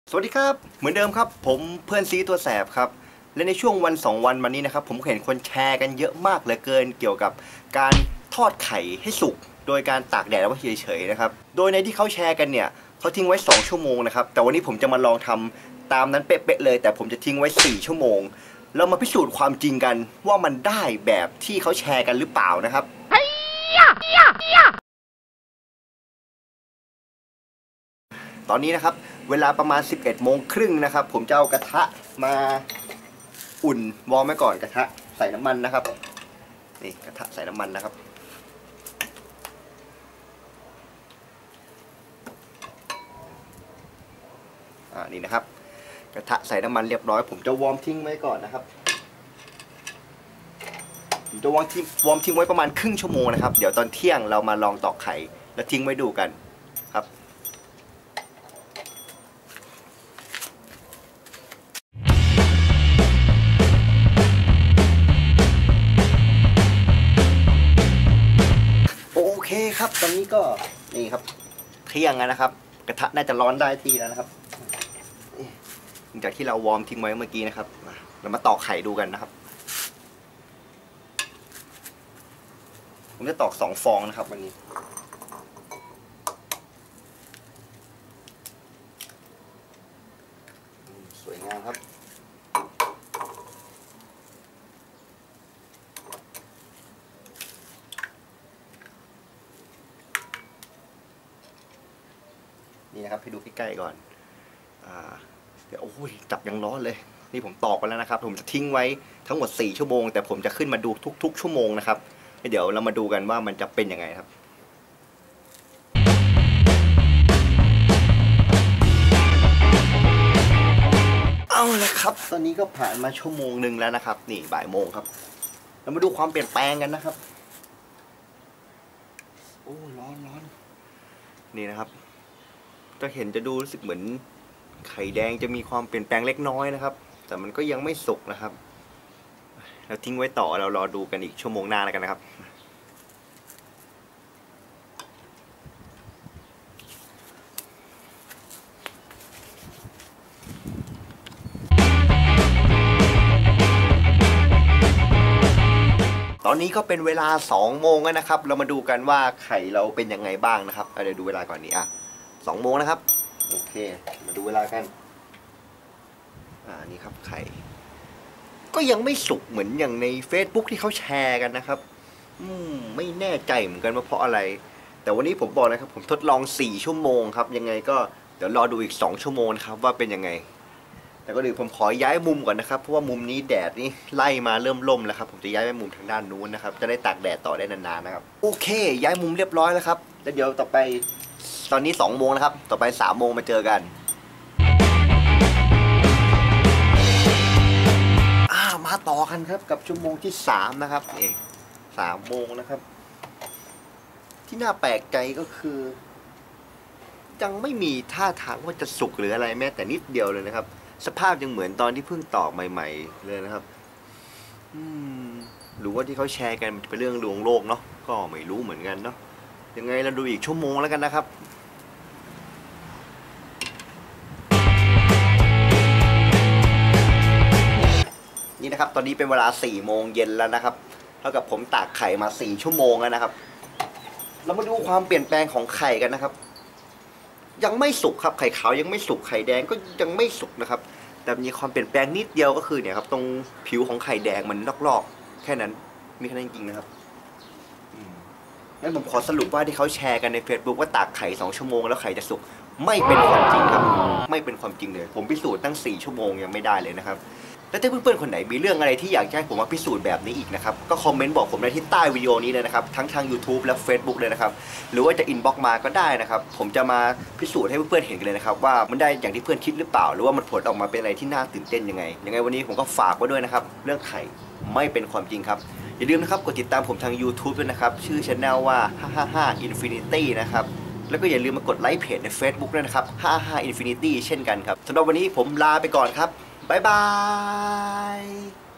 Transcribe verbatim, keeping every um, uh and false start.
สวัสดีครับเหมือนเดิมครับผมเพื่อนซีตัวแสบครับและในช่วงวันสองวันมานี้นะครับผมเห็นคนแชร์กันเยอะมากเหลือเกินเกี่ยวกับการทอดไข่ให้สุกโดยการตากแดดไว้เฉยๆนะครับโดยในที่เขาแชร์กันเนี่ยเขาทิ้งไว้สองชั่วโมงนะครับแต่วันนี้ผมจะมาลองทำตามนั้นเป๊ะๆเลยแต่ผมจะทิ้งไว้สี่ชั่วโมงเรามาพิสูจน์ความจริงกันว่ามันได้แบบที่เขาแชร์กันหรือเปล่านะครับตอนนี้นะครับเวลาประมาณ สิบเอ็ดโมงครึ่งนะครับผมจะเอากระทะมาอุ่นวอร์มไว้ก่อนกระทะใส่น้ำมันนะครับนี่กระทะใส่น้ำมันนะครับอ่านี่นะครับกระทะใส่น้ำมันเรียบร้อยผมจะวอร์มทิ้งไว้ก่อนนะครับผมจะวอร์มทิ้งวอร์มทิ้งไว้ประมาณครึ่งชั่วโมงนะครับเดี๋ยวตอนเที่ยงเรามาลองตอกไข่แล้วทิ้งไว้ดูกันครับโอเคครับตอนนี้ก็นี่ครับเที่ยงแล้วนะครับกระทะน่าจะร้อนได้ทีแล้วนะครับหลังจากที่เราวอร์มทิ้งไว้เมื่อกี้นะครับเรามาตอกไข่ดูกันนะครับผมจะตอกสองฟองนะครับวันนี้สวยงามครับนี่นะครับให้ดูใกล้ๆก่อนอ่าเดี๋ยวโอ้ยจับยังร้อนเลยนี่ผมตอกไปแล้วนะครับผมจะทิ้งไว้ทั้งหมดสี่ชั่วโมงแต่ผมจะขึ้นมาดูทุกๆชั่วโมงนะครับเดี๋ยวเรามาดูกันว่ามันจะเป็นยังไงครับเอาละครับตอนนี้ก็ผ่านมาชั่วโมงหนึ่งแล้วนะครับนี่บ่ายโมงครับเรามาดูความเปลี่ยนแปลงกันนะครับโอ้ร้อนร้อนนี่นะครับจะเห็นจะดูรู้สึกเหมือนไข่แดงจะมีความเปลี่ยนแปลงเล็กน้อยนะครับแต่มันก็ยังไม่สุกนะครับเราทิ้งไว้ต่อเรารอดูกันอีกชั่วโมงหน้าแล้วกันนะครับตอนนี้ก็เป็นเวลาสองโมงแล้วนะครับเรามาดูกันว่าไข่เราเป็นยังไงบ้างนะครับเดี๋ยวดูเวลาก่อนนี้อ่ะสองโมงนะครับโอเคมาดูเวลากันอ่านี่ครับไข่ก็ยังไม่สุกเหมือนอย่างใน Facebook ที่เขาแชร์กันนะครับอืมไม่แน่ใจเหมือนกันว่าเพราะอะไรแต่วันนี้ผมบอกนะครับผมทดลองสี่ชั่วโมงครับยังไงก็เดี๋ยวรอดูอีกสองชั่วโมงครับว่าเป็นยังไงแต่ก็เดี๋ยวผมขอย้ายมุมก่อนนะครับเพราะว่ามุมนี้แดดนี่ไล่มาเริ่มล่มแล้วครับผมจะย้ายไปมุมทางด้านนู้นนะครับจะได้ตากแดดต่อได้นานๆนะครับโอเคย้ายมุมเรียบร้อยแล้วครับแล้วเดี๋ยวต่อไปตอนนี้สองโมงนะครับต่อไปสามโมงมาเจอกันมาต่อกันครับกับชั่วโมงที่สามนะครับเองสามโมงนะครับที่น่าแปลกใจก็คือยังไม่มีท่าทางว่าจะสุกหรืออะไรแม้แต่นิดเดียวเลยนะครับสภาพยังเหมือนตอนที่เพิ่งตอกใหม่ๆเลยนะครับอืมหรือว่าที่เขาแชร์กันเป็นเรื่องลวงโลกเนาะก็ไม่รู้เหมือนกันเนาะยังไงเราดูอีกชั่วโมงแล้วกันนะครับนี่นะครับตอนนี้เป็นเวลาสี่โมงเย็นแล้วนะครับเท่ากับผมตากไข่มาสี่ชั่วโมงแล้วนะครับเรามาดูความเปลี่ยนแปลงของไข่กันนะครับยังไม่สุกครับไข่ขาวยังไม่สุกไข่แดงก็ยังไม่สุกนะครับแต่มีความเปลี่ยนแปลงนิดเดียวก็คือเนี่ยครับตรงผิวของไข่แดงมันลอกๆแค่นั้นมีแค่นั้นจริงๆนะครับงั้นผมขอสรุปว่าที่เขาแชร์กันใน Facebook ว่าตากไข่สองชั่วโมงแล้วไข่จะสุกไม่เป็นความจริงครับไม่เป็นความจริงเลยผมพิสูจน์ตั้งสี่ชั่วโมงยังไม่ได้เลยนะครับและถ้าเพื่อนๆคนไหนมีเรื่องอะไรที่อยากให้ผมมาพิสูจน์แบบนี้อีกนะครับก็คอมเมนต์บอกผมได้ที่ใต้วิดีโอนี้เลยนะครับทั้งทาง YouTube และ Facebook เลยนะครับหรือว่าจะอินบ็อกซ์มาก็ได้นะครับผมจะมาพิสูจน์ให้เพื่อนๆเห็นกันเลยนะครับว่ามันได้อย่างที่เพื่อนคิดหรือเปล่าหรือว่ามันผลออกมาเป็นอะไรที่น่าตื่นเต้นยังไงยังไงวันนี้ผมก็ฝากไว้ด้วยนะครับเรื่องไข่ไม่เป็นความจริงครับอย่าลืมนะครับกดติดตามผมทาง YouTube ด้วยนะครับชื่อ channel ว่าห้าห้าห้า Infinity นะครับแล้วก็อย่าลืมมากดไลค์เพจใน Facebook ด้วยนะครับห้าห้า Infinity เช่นกันครับสำหรับวันนี้ผมลาไปก่อนครับบ๊ายบาย